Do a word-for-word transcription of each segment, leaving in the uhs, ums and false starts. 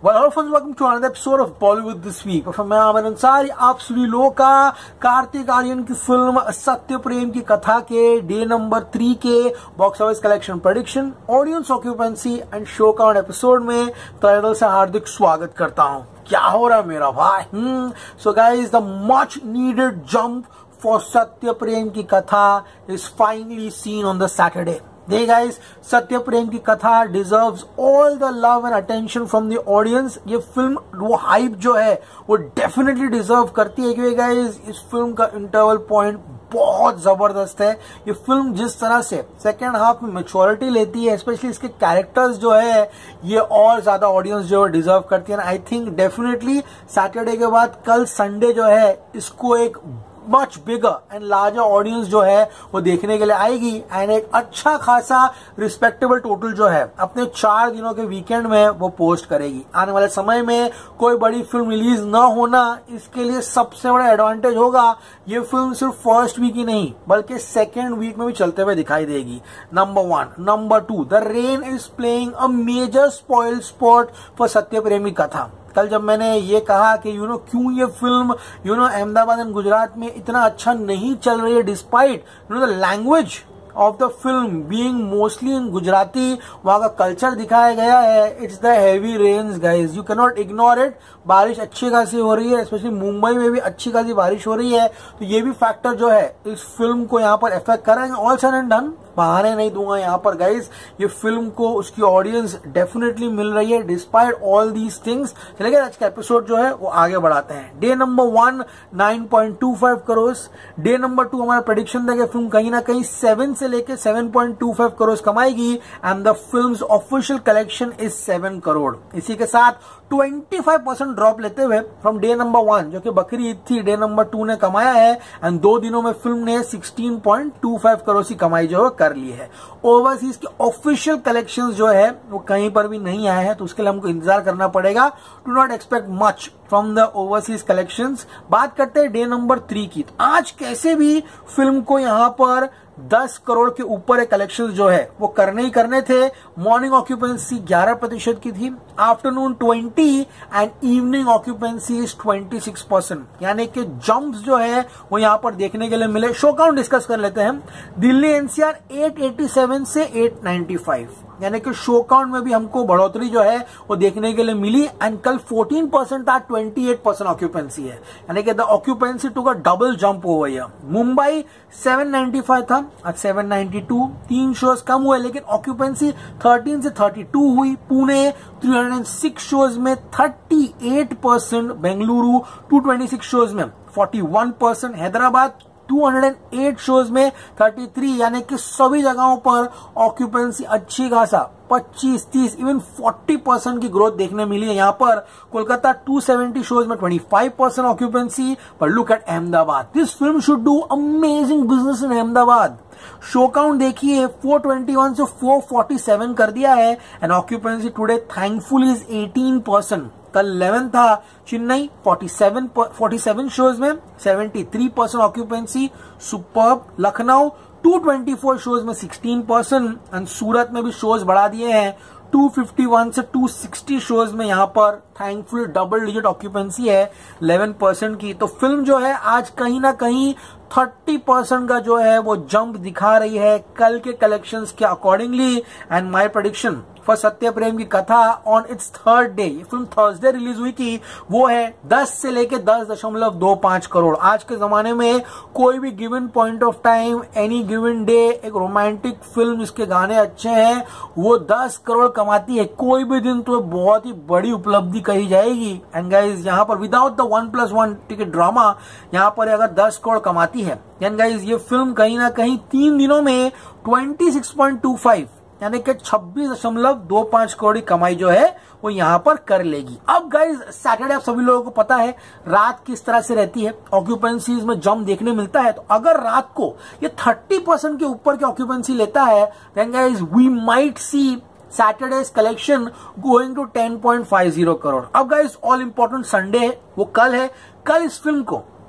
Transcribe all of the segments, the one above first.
Well, hello friends, welcome to another episode of Bollywood This Week. और मैं आमिर अंसारी आप सभी लोगों का कार्तिक आर्यन की फिल्म सत्य प्रेम की कथा के डे नंबर थ्री के box office collection prediction, audience occupancy and show count episode में टाइटल से हार्दिक स्वागत करता हूँ। क्या हो रहा है मेरा भाई? Hmm so guys, the much needed jump for Satya Prem Ki Katha is finally seen on the Saturday. Hey guys, Satya Prem Ki Katha deserves all the love and attention from the audience. ये फिल्म वो हाइप जो है वो डेफिनेटली डिजर्व करती है, क्योंकि गाइस इस फिल्म का इंटरवल पॉइंट बहुत जबरदस्त है। ये फिल्म जिस तरह से सेकेंड हाफ में मैच्योरिटी लेती है, स्पेशली इसके कैरेक्टर्स जो है, ये और ज्यादा ऑडियंस जो है डिजर्व करती है। आई थिंक डेफिनेटली सैटरडे के बाद कल संडे जो है इसको एक much bigger and larger audience जो है वो देखने के लिए आएगी एंड एक अच्छा खासा रिस्पेक्टेबल टोटल जो है अपने चार दिनों के वीकेंड में वो पोस्ट करेगी। आने वाले समय में कोई बड़ी फिल्म रिलीज ना होना इसके लिए सबसे बड़ा एडवांटेज होगा। ये फिल्म सिर्फ फर्स्ट वीक ही नहीं बल्कि सेकेंड वीक में भी चलते हुए दिखाई देगी। Number one. Number two, the rain is playing a major spoil spot for Satya Premi कथा। कल जब मैंने ये कहा कि यू नो क्यों ये film you know Ahmedabad and Gujarat में इतना अच्छा नहीं चल रही है, despite you know the language of the film being mostly in Gujarati, वहां का कल्चर दिखाया गया है। It's the heavy rains guys, you can not ignore it. बारिश अच्छी खासी हो रही है, स्पेशली मुंबई में भी अच्छी खासी बारिश हो रही है, तो ये भी फैक्टर जो है इस फिल्म को यहाँ पर इफेक्ट करेंगे। ऑल सड एंड डन, बहाने नहीं दूंगा यहाँ पर गाइज, ये फिल्म को उसकी ऑडियंस डेफिनेटली मिल रही है डिस्पाइट ऑल दीज थिंग्स। चलिए आज का एपिसोड जो है वो आगे बढ़ाते हैं। Day number one nine point two five crore, day number two हमारा प्रेडिक्शन था कि फिल्म कहीं ना कहीं सेवन से लेके seven point two five crore कमाएगी and the film's official collection is seven crore. इसी के साथ ट्वेंटी फाइव परसेंट ड्रॉप लेते हुए फ्रॉम डे नंबर वन जो कि बकरी ईद थी, डे नंबर टू ने कमाया है एंड दो दिनों में फिल्म ने sixteen point two five crore की कमाई जो है कर ली है। ओवरसीज के ऑफिशियल कलेक्शंस जो है वो कहीं पर भी नहीं आए हैं, तो उसके लिए हमको इंतजार करना पड़ेगा। Do not expect much from the overseas collections. बात करते हैं डे नंबर थ्री की। तो आज कैसे भी फिल्म को यहां पर दस करोड़ के ऊपर एक कलेक्शन जो है वो करने ही करने थे। मॉर्निंग ऑक्यूपेंसी ग्यारह प्रतिशत की थी, afternoon twenty and evening occupancy is twenty six percent, यानी कि जंप्स जो है वो यहां पर देखने के लिए मिले। शो काउंट डिस्कस कर लेते हैं। Delhi NCR eight eighty seven से एट नाइंटी फाइव, यानी कि शो काउंट में भी हमको बढ़ोतरी जो है वो देखने के लिए मिली एंड कल फोर्टीन परसेंट था, ट्वेंटी एट परसेंट ऑक्यूपेंसी है, यानी कि द ऑक्यूपेंसी टू का डबल जंप हो गई है। मुंबई सेवन नाइंटी फाइव था, आज सेवन नाइंटी टू, तीन शोज कम हुए लेकिन ऑक्यूपेंसी थर्टीन से थर्टी टू हुई। Pune three hundred six shows में thirty eight percent, Bengaluru two twenty six shows में forty one percent, Hyderabad two hundred eight shows में थर्टी थ्री, यानी कि सभी जगहों पर ऑक्यूपेंसी अच्छी खासा पच्चीस तीस इवन फोर्टी परसेंट की ग्रोथ देखने मिली है। यहाँ पर कोलकाता टू सेवेंटी शोज में ट्वेंटी फाइव परसेंट ऑक्यूपेंसी। पर look at Ahmedabad, this film should do amazing business in Ahmedabad. Show count देखिए फोर ट्वेंटी वन से फोर फोर्टी सेवन कर दिया है and occupancy today thankful is eighteen percent. कल eleven था। Chennai forty seven forty seven shows में seventy three percent occupancy, superb. Lucknow two twenty four shows में sixteen percent and Surat में भी शोज बढ़ा दिए हैं, टू फिफ्टी वन से टू सिक्सटी शोज में यहाँ पर थैंकफुल डबल डिजिट ऑक्यूपेंसी है इलेवन परसेंट की। तो फिल्म जो है आज कहीं ना कहीं थर्टी परसेंट का जो है वो जंप दिखा रही है कल के कलेक्शंस के accordingly. And my prediction for Satya Prem Ki Katha on its third day, ये फिल्म थर्सडे रिलीज हुई थी, वो है दस से लेके दस दशमलव दो पांच करोड़। आज के जमाने में कोई भी given point of time, any given day, एक रोमांटिक फिल्म इसके गाने अच्छे हैं वो दस करोड़ कमाती है कोई भी दिन, तो बहुत ही बड़ी उपलब्धि कही जाएगी। एंड गाइज यहाँ पर without the one plus one ticket drama यहाँ पर अगर दस करोड़ कमाती है, एंड गाइज ये फिल्म कहीं ना कहीं तीन दिनों में twenty six point two five यानी कि छब्बीस दशमलव दो पांच करोड़ की कमाई जो है वो यहां पर कर लेगी। अब गाइज सैटरडे आप सभी लोगों को पता है रात किस तरह से रहती है, ऑक्यूपेंसीज में जंप देखने मिलता है। तो अगर रात को ये थर्टी परसेंट के ऊपर की ऑक्यूपेंसी लेता है, then guys we might see Saturday's collection going to ten point five zero crore. अब गाइज ऑल इंपॉर्टेंट संडे है, वो कल है। कल इस फिल्म को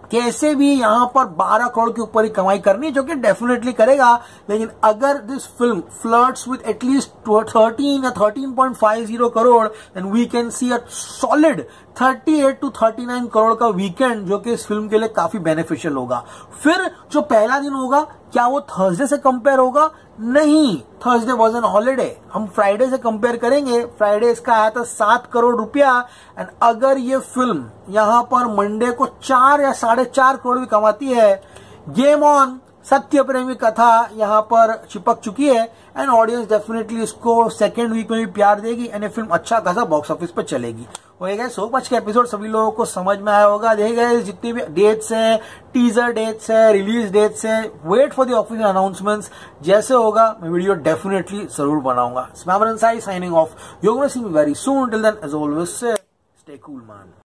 कैसे भी यहां पर बारह करोड़ के ऊपर ही कमाई करनी, जो कि डेफिनेटली करेगा। लेकिन अगर this film flirts with at least thirteen या thirteen point five zero crore, then we can see a solid thirty eight to thirty nine crore का वीकेंड, जो कि इस फिल्म के लिए काफी बेनिफिशियल होगा। फिर जो पहला दिन होगा, क्या वो थर्सडे से कंपेयर होगा? नहीं, थर्सडे वॉज एन हॉलीडे। हम फ्राइडे से कंपेयर करेंगे। फ्राइडे इसका आया था सात करोड़ रुपया, एंड अगर ये फिल्म यहां पर मंडे को चार या साढ़े चार करोड़ भी कमाती है, गेम ऑन, सत्य प्रेमी कथा यहां पर चिपक चुकी है, एंड ऑडियंस डेफिनेटली इसको सेकेंड वीक में भी प्यार देगी, एंड ये फिल्म अच्छा खासा बॉक्स ऑफिस पर चलेगी। होएगा सो पांच का एपिसोड सभी लोगों को समझ में आया होगा। देखे गए जितनी भी डेट्स हैं, टीजर डेट्स है, रिलीज डेट्स है, wait for the official announcements. जैसे होगा मैं वीडियो डेफिनेटली जरूर बनाऊंगा। Smammar Ansari signing off. You gonna see me very soon. Till then as always say stay cool man.